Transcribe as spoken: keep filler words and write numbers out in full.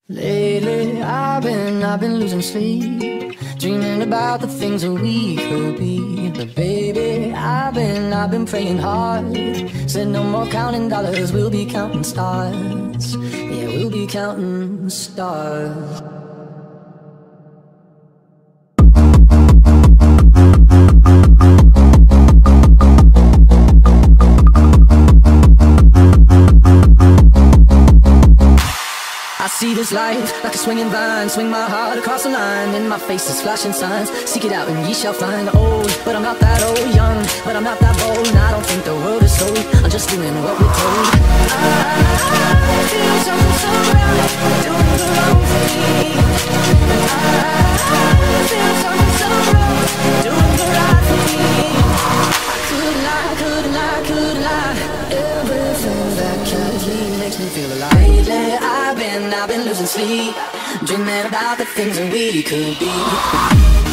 Lately, I've been, I've been losing sleep, dreaming about the things that we could be. But baby, I've been, I've been praying hard. Said no more counting dollars, we'll be counting stars. Yeah, we'll be counting stars. I see this life like a swinging vine, swing my heart across the line. In my face is flashing signs, seek it out and ye shall find. Old, but I'm not that old, young, but I'm not that bold. And I don't think the world is sold, I'm just doing what we're told. I feel something so right, doing the wrong thing. I feel something so wrong, doing the right thing. I couldn't lie, couldn't lie, couldn't lie. Everything that kills me makes me feel alive. Lately I've been, I've been losing sleep, dreaming about the things that we could be.